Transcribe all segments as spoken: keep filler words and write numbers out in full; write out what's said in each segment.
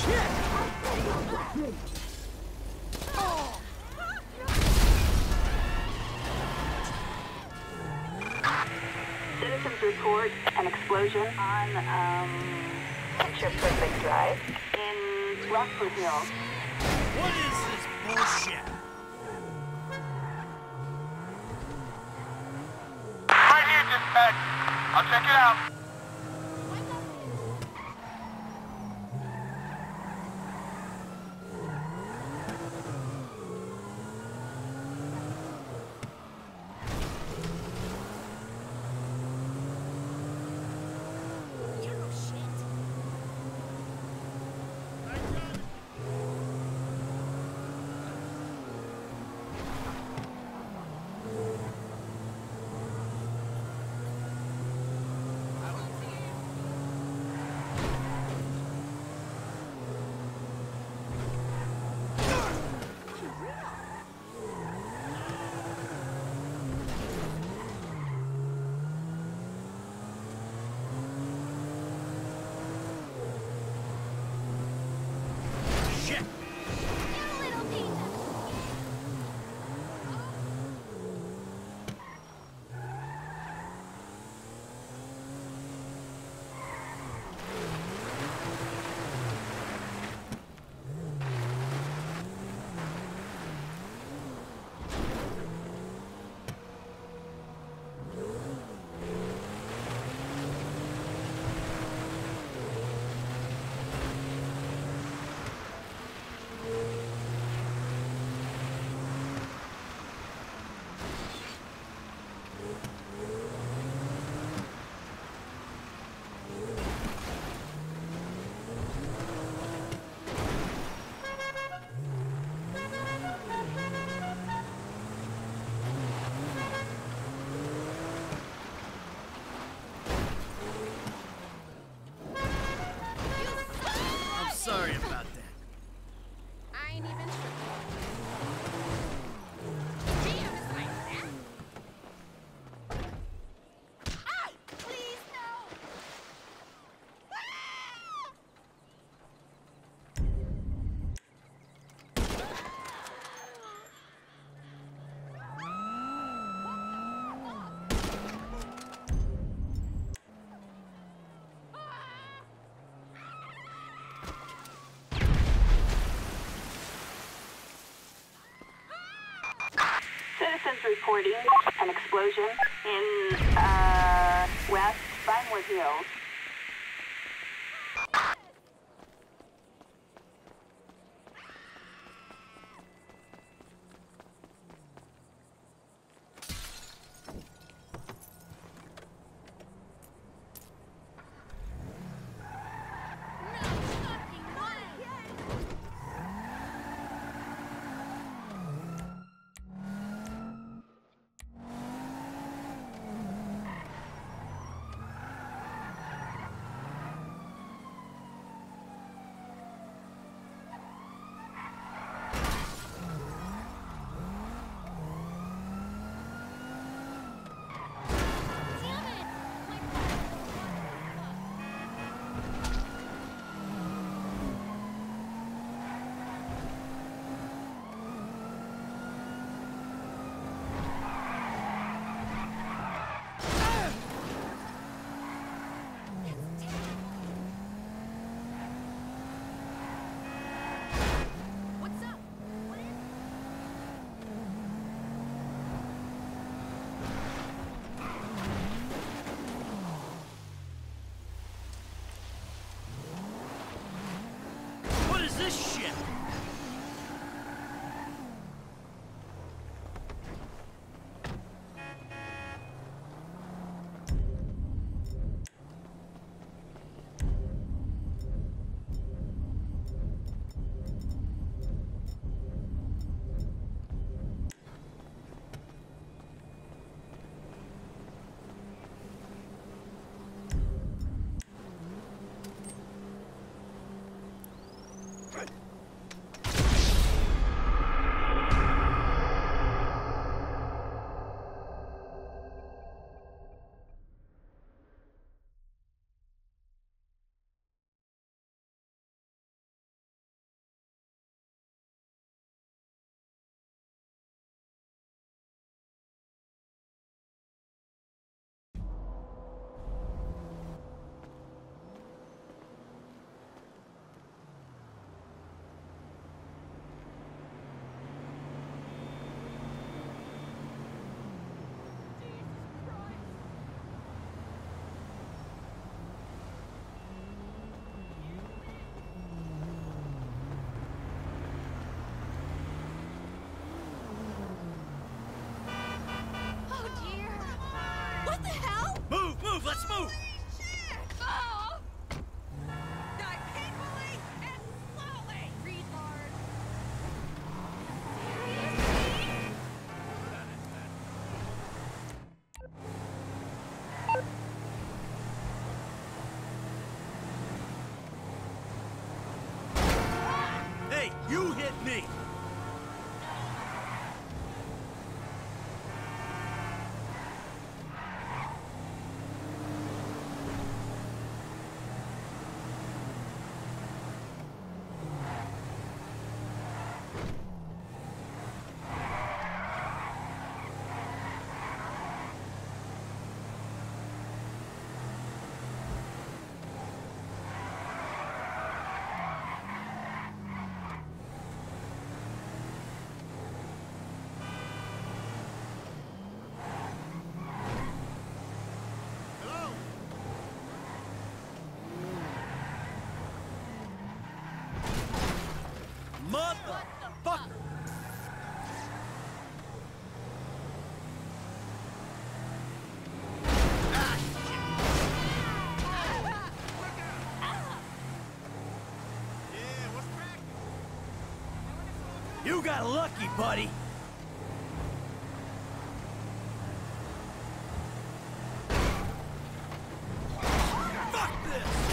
Citizens report an explosion on, um, Picture Perfect Drive in Rockford Hills. What is this bullshit? Right here, dispatch. I'll check it out. Sorry about that. I ain't even sure. Damn, it's like that. Ah! Please, no! Citizens reporting an explosion in, uh, West Vinewood Hills. This shit! Motherfucker! You got lucky, buddy! Fuck this!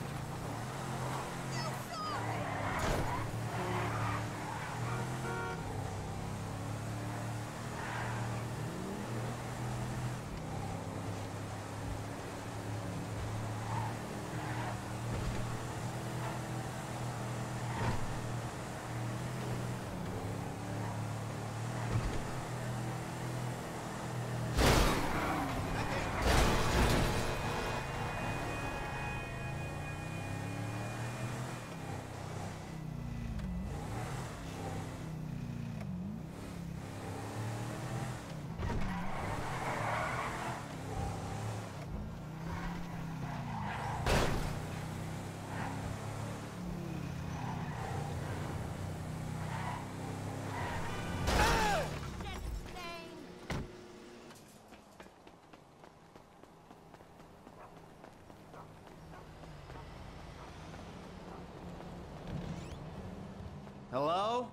Hello?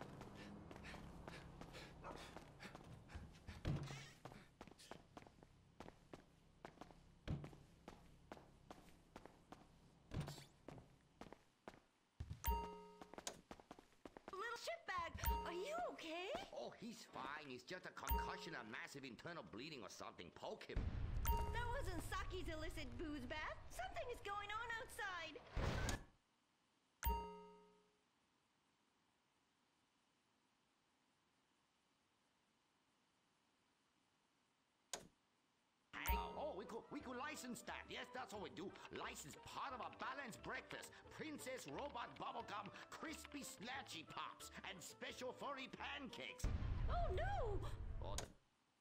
Little shitbag, are you okay? Oh, he's fine. It's just a concussion, a massive internal bleeding or something. Poke him. That wasn't Saki's illicit booze bath. Something is going on outside. Oh, we could we could license that. Yes, that's what we do. License part of a balanced breakfast. Princess Robot Bubblegum, Crispy Snatchy Pops, and special furry pancakes. Oh no! Oh, the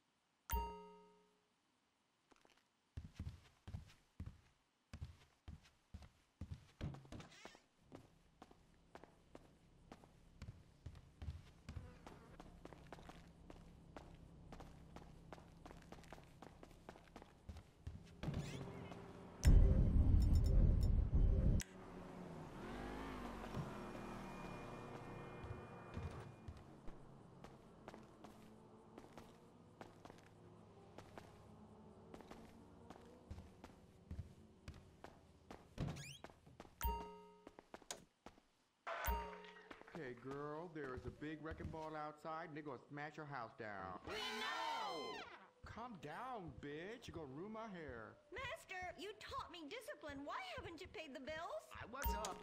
Okay, girl, there is a big wrecking ball outside and they're gonna smash your house down. We know! Calm down, bitch. You're gonna ruin my hair. Master, you taught me discipline. Why haven't you paid the bills? I was up.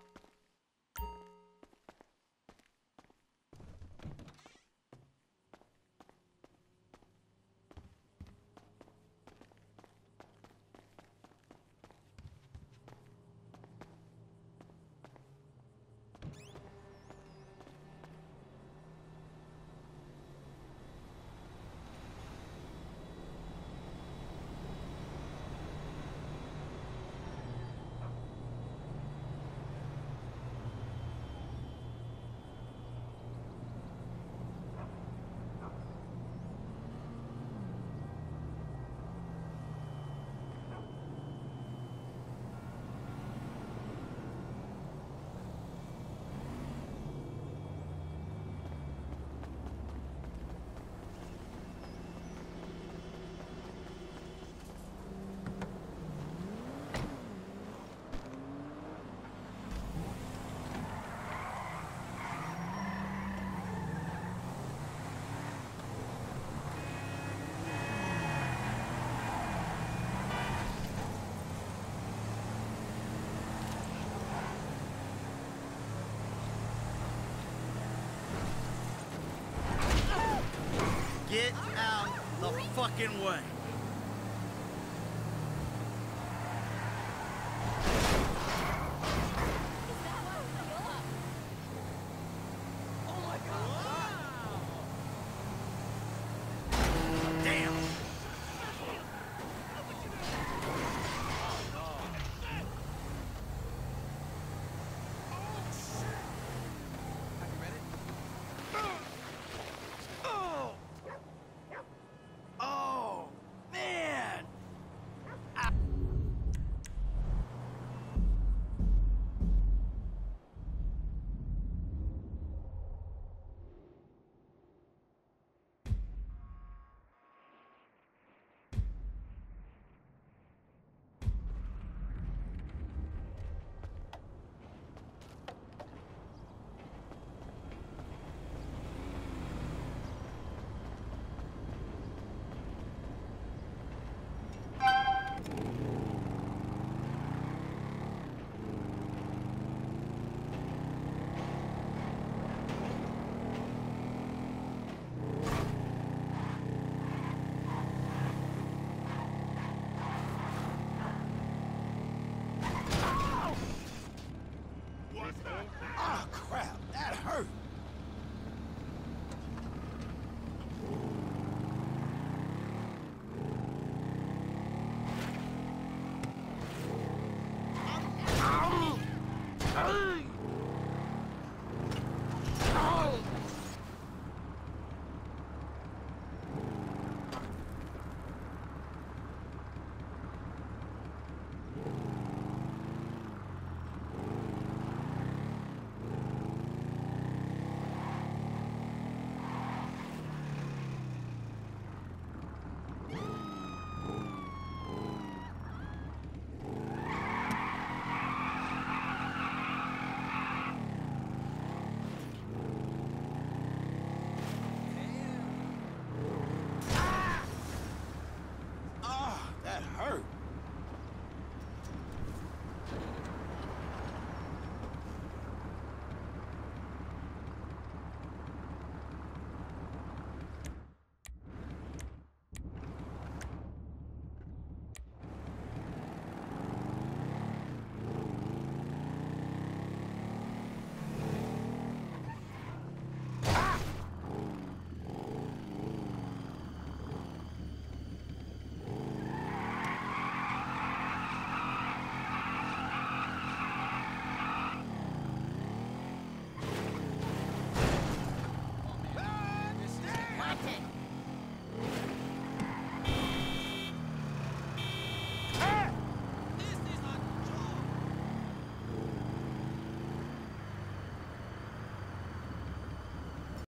Get out the fucking way!